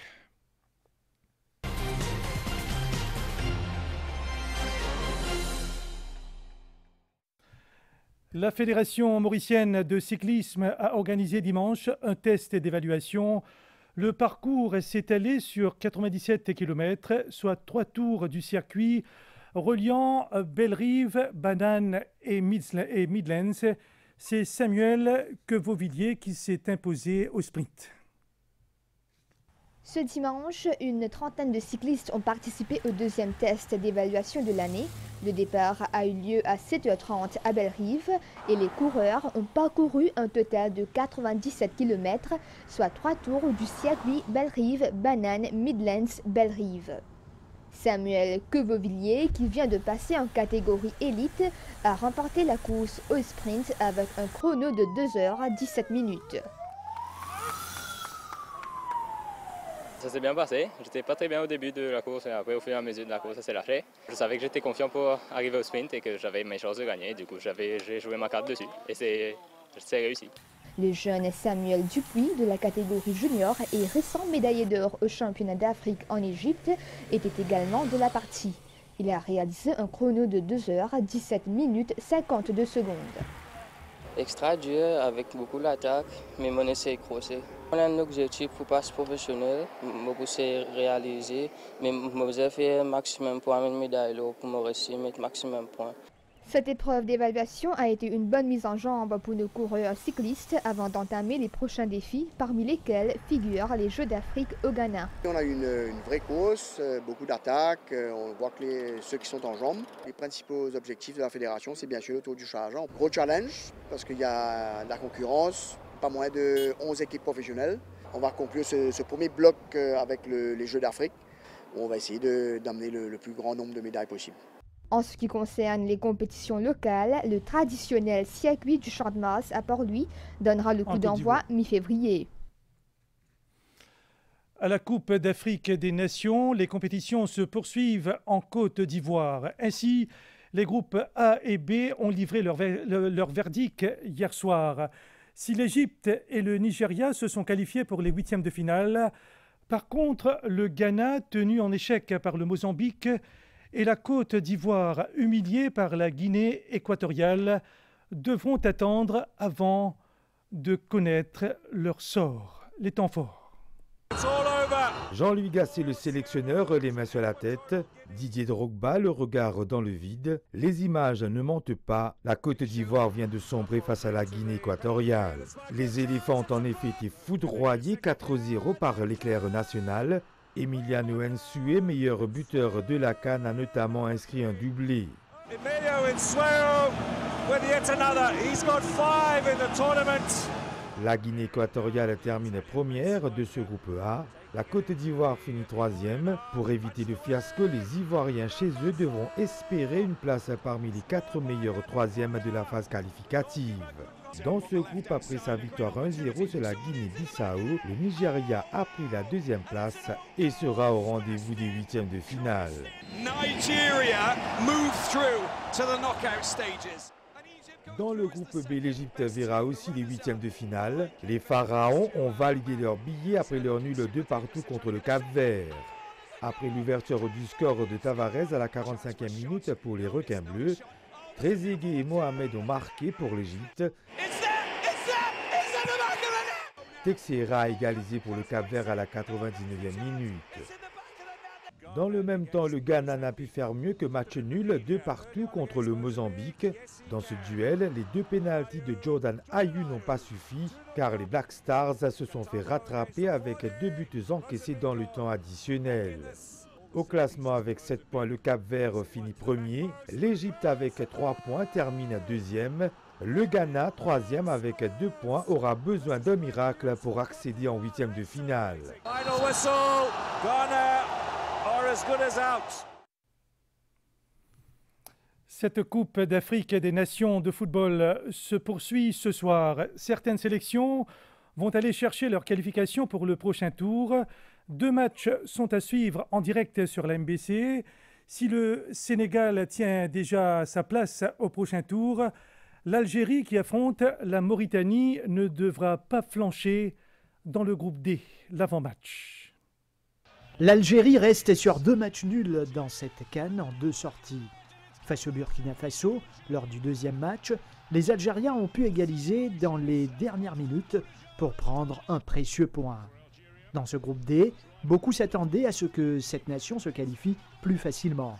La Fédération mauricienne de cyclisme a organisé dimanche un test d'évaluation. Le parcours s'est étalé sur quatre-vingt-dix-sept kilomètres, soit trois tours du circuit reliant Bellerive, Banane et Midlands. C'est Samuel Quevauvilliers qui s'est imposé au sprint. Ce dimanche, une trentaine de cyclistes ont participé au deuxième test d'évaluation de l'année. Le départ a eu lieu à sept heures trente à Bellerive et les coureurs ont parcouru un total de quatre-vingt-dix-sept kilomètres, soit trois tours du circuit Bellerive, Banane, Midlands, Bellerive. Samuel Quevauvilliers, qui vient de passer en catégorie élite, a remporté la course au sprint avec un chrono de deux heures dix-sept minutes. Ça s'est bien passé. J'étais pas très bien au début de la course et après au fur et à mesure de la course ça s'est lâché. Je savais que j'étais confiant pour arriver au sprint et que j'avais mes chances de gagner. Du coup j'ai joué ma carte dessus et c'est réussi. Le jeune Samuel Dupuis de la catégorie junior et récent médaillé d'or au championnat d'Afrique en Égypte était également de la partie. Il a réalisé un chrono de deux heures dix-sept minutes cinquante-deux secondes. Extra dur avec beaucoup d'attaques, mais mon essai est crossé. On a un objectif pour passer professionnel, je pousser réaliser, mais je vais faire un maximum pour amener une médaille pour me réussir, mettre maximum de points. Cette épreuve d'évaluation a été une bonne mise en jambe pour nos coureurs cyclistes avant d'entamer les prochains défis, parmi lesquels figurent les Jeux d'Afrique au Ghana. On a une, une vraie course, beaucoup d'attaques, on voit que les, ceux qui sont en jambes. Les principaux objectifs de la fédération, c'est bien sûr le Tour du Sahara. Gros challenge, parce qu'il y a de la concurrence, pas moins de onze équipes professionnelles. On va conclure ce, ce premier bloc avec le, les Jeux d'Afrique, où on va essayer d'amener le, le plus grand nombre de médailles possible. En ce qui concerne les compétitions locales, le traditionnel circuit du Champ de Mars à Port-Louis donnera le coup d'envoi mi-février. À la Coupe d'Afrique des Nations, les compétitions se poursuivent en Côte d'Ivoire. Ainsi, les groupes A et B ont livré leur, ver leur verdict hier soir. Si l'Égypte et le Nigeria se sont qualifiés pour les huitièmes de finale, par contre, le Ghana, tenu en échec par le Mozambique, et la Côte d'Ivoire, humiliée par la Guinée équatoriale, devront attendre avant de connaître leur sort. Les temps forts. Jean-Louis Gasset, le sélectionneur, les mains sur la tête. Didier Drogba, le regard dans le vide. Les images ne mentent pas. La Côte d'Ivoire vient de sombrer face à la Guinée équatoriale. Les éléphants ont en effet été foudroyés quatre zéro par l'éclair national. Emiliano Nsue, meilleur buteur de la CAN, a notamment inscrit un doublé. La Guinée équatoriale termine première de ce groupe A. La Côte d'Ivoire finit troisième. Pour éviter le fiasco, les Ivoiriens chez eux devront espérer une place parmi les quatre meilleurs troisièmes de la phase qualificative. Dans ce groupe, après sa victoire un zéro sur la Guinée-Bissau, le Nigeria a pris la deuxième place et sera au rendez-vous des huitièmes de finale. Nigeria move through to the knockout stages. Dans le groupe B, l'Égypte verra aussi les huitièmes de finale. Les Pharaons ont validé leur billet après leur nul deux partout contre le Cap-Vert. Après l'ouverture du score de Tavares à la quarante-cinquième minute pour les Requins bleus, Trezeguet et Mohamed ont marqué pour l'Égypte. Texeira a égalisé pour le Cap-Vert à la quatre-vingt-dix-neuvième minute. Dans le même temps, le Ghana n'a pu faire mieux que match nul, deux partout contre le Mozambique. Dans ce duel, les deux pénaltys de Jordan Ayew n'ont pas suffi, car les Black Stars se sont fait rattraper avec deux buts encaissés dans le temps additionnel. Au classement avec sept points, le Cap-Vert finit premier. L'Égypte avec trois points termine deuxième. Le Ghana, troisième avec deux points, aura besoin d'un miracle pour accéder en huitième de finale. Final whistle, Ghana are as good as out. Cette Coupe d'Afrique des Nations de football se poursuit ce soir. Certaines sélections vont aller chercher leur qualification pour le prochain tour. Deux matchs sont à suivre en direct sur la M B C. Si le Sénégal tient déjà sa place au prochain tour, l'Algérie qui affronte la Mauritanie ne devra pas flancher dans le groupe D, l'avant-match. L'Algérie reste sur deux matchs nuls dans cette CAN en deux sorties. Face au Burkina Faso, lors du deuxième match, les Algériens ont pu égaliser dans les dernières minutes pour prendre un précieux point. Dans ce groupe D, beaucoup s'attendaient à ce que cette nation se qualifie plus facilement.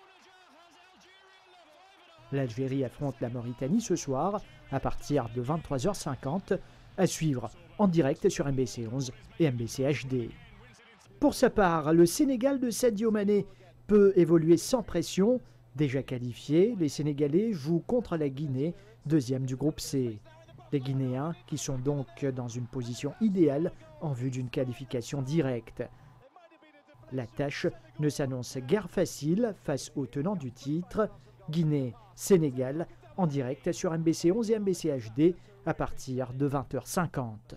L'Algérie affronte la Mauritanie ce soir à partir de vingt-trois heures cinquante, à suivre en direct sur M B C onze et M B C H D. Pour sa part, le Sénégal de Sadio Mané peut évoluer sans pression. Déjà qualifiés, les Sénégalais jouent contre la Guinée, deuxième du groupe C. Les Guinéens qui sont donc dans une position idéale en vue d'une qualification directe. La tâche ne s'annonce guère facile face aux tenants du titre, Guinée-Sénégal, en direct sur M B C onze et M B C H D à partir de vingt heures cinquante.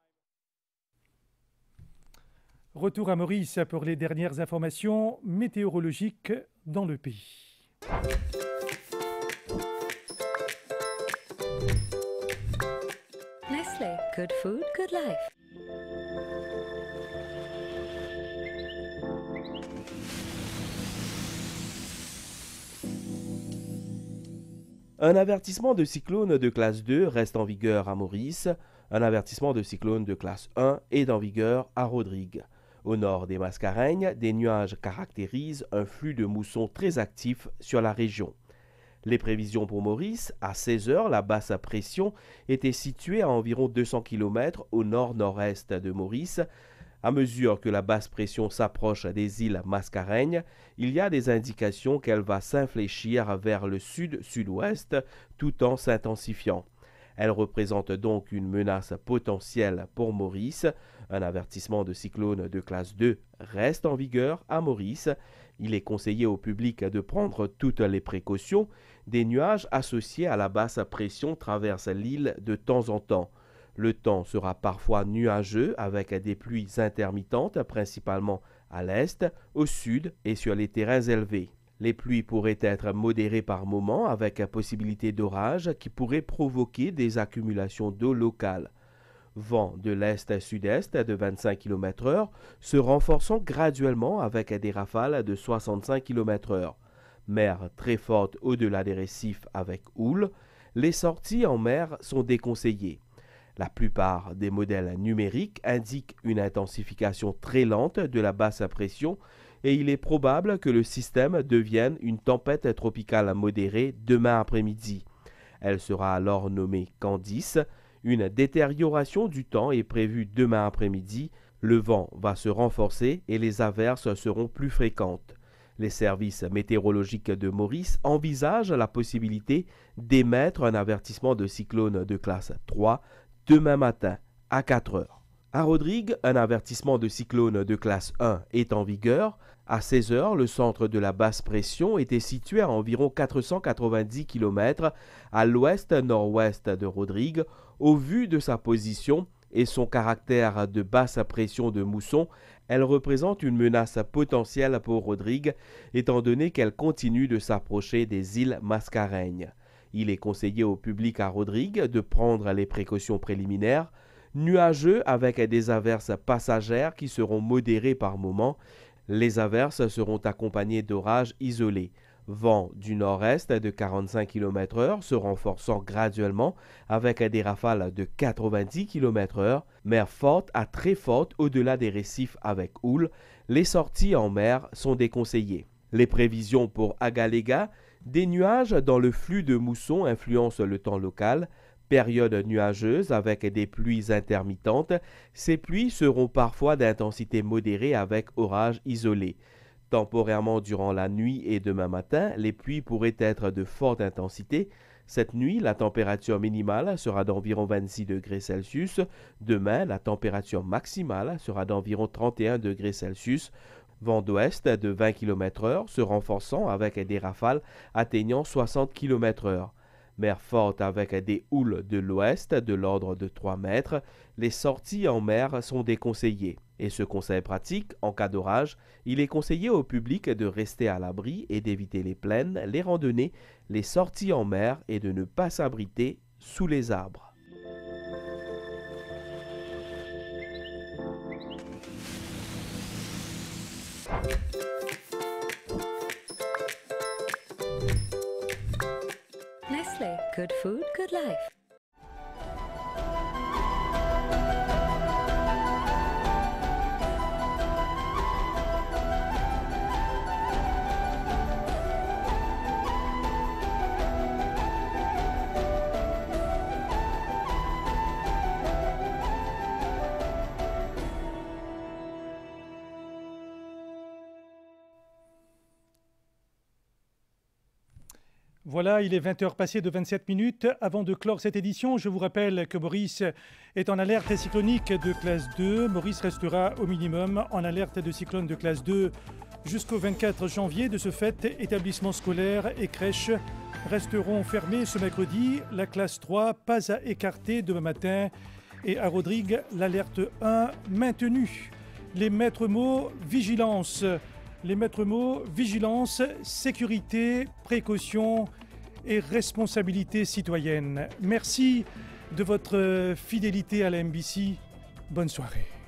Retour à Maurice pour les dernières informations météorologiques dans le pays. Nestlé, good food, good life. Un avertissement de cyclone de classe deux reste en vigueur à Maurice. Un avertissement de cyclone de classe un est en vigueur à Rodrigue. Au nord des Mascareignes, des nuages caractérisent un flux de mousson très actif sur la région. Les prévisions pour Maurice, à seize heures, la basse pression était située à environ deux cents kilomètres au nord-nord-est de Maurice. À mesure que la basse pression s'approche des îles Mascareignes, il y a des indications qu'elle va s'infléchir vers le sud-sud-ouest tout en s'intensifiant. Elle représente donc une menace potentielle pour Maurice. Un avertissement de cyclone de classe deux reste en vigueur à Maurice. Il est conseillé au public de prendre toutes les précautions. Des nuages associés à la basse pression traversent l'île de temps en temps. Le temps sera parfois nuageux avec des pluies intermittentes, principalement à l'est, au sud et sur les terrains élevés. Les pluies pourraient être modérées par moments avec possibilité d'orage qui pourrait provoquer des accumulations d'eau locales. Vent de l'est-sud-est de vingt-cinq kilomètres heure se renforçant graduellement avec des rafales de soixante-cinq kilomètres heure. Mer très forte au-delà des récifs avec houle, les sorties en mer sont déconseillées. La plupart des modèles numériques indiquent une intensification très lente de la basse pression et il est probable que le système devienne une tempête tropicale modérée demain après-midi. Elle sera alors nommée Candice. Une détérioration du temps est prévue demain après-midi. Le vent va se renforcer et les averses seront plus fréquentes. Les services météorologiques de Maurice envisagent la possibilité d'émettre un avertissement de cyclone de classe trois demain matin à quatre heures. À Rodrigue, un avertissement de cyclone de classe un est en vigueur. À seize heures, le centre de la basse pression était situé à environ quatre cent quatre-vingt-dix kilomètres à l'ouest-nord-ouest de Rodrigue. Au vu de sa position et son caractère de basse pression de mousson, elle représente une menace potentielle pour Rodrigue, étant donné qu'elle continue de s'approcher des îles Mascareignes. Il est conseillé au public à Rodrigue de prendre les précautions préliminaires. Nuageux avec des averses passagères qui seront modérées par moments. Les averses seront accompagnées d'orages isolés. Vent du nord-est de quarante-cinq kilomètres heure se renforçant graduellement avec des rafales de quatre-vingt-dix kilomètres heure. Mer forte à très forte au-delà des récifs avec houle. Les sorties en mer sont déconseillées. Les prévisions pour Agalega, des nuages dans le flux de mousson influencent le temps local. Période nuageuse avec des pluies intermittentes. Ces pluies seront parfois d'intensité modérée avec orages isolés. Temporairement durant la nuit et demain matin, les pluies pourraient être de forte intensité. Cette nuit, la température minimale sera d'environ vingt-six degrés Celsius. Demain, la température maximale sera d'environ trente et un degrés Celsius. Vent d'ouest de vingt kilomètres heure se renforçant avec des rafales atteignant soixante kilomètres heure. Mer forte avec des houles de l'ouest de l'ordre de trois mètres. Les sorties en mer sont déconseillées. Et ce conseil pratique, en cas d'orage, il est conseillé au public de rester à l'abri et d'éviter les plaines, les randonnées, les sorties en mer et de ne pas s'abriter sous les arbres. Nestle, good food, good life. Voilà, il est vingt heures passées de vingt-sept minutes. Avant de clore cette édition, je vous rappelle que Maurice est en alerte cyclonique de classe deux. Maurice restera au minimum en alerte de cyclone de classe deux jusqu'au vingt-quatre janvier. De ce fait, établissements scolaires et crèches resteront fermés ce mercredi. La classe trois, pas à écarter demain matin. Et à Rodrigue, l'alerte un maintenue. Les maîtres mots, vigilance. Les maîtres mots, vigilance, sécurité, précaution et responsabilité citoyenne. Merci de votre fidélité à la M B C. Bonne soirée.